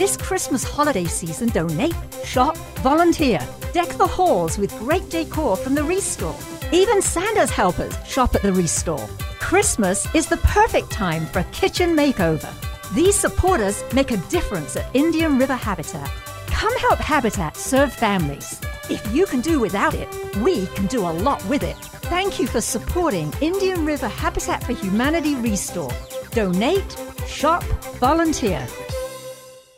This Christmas holiday season, donate, shop, volunteer. Deck the halls with great decor from the Restore. Even Santa's helpers shop at the Restore. Christmas is the perfect time for a kitchen makeover. These supporters make a difference at Indian River Habitat. Come help Habitat serve families. If you can do without it, we can do a lot with it. Thank you for supporting Indian River Habitat for Humanity Restore. Donate, shop, volunteer.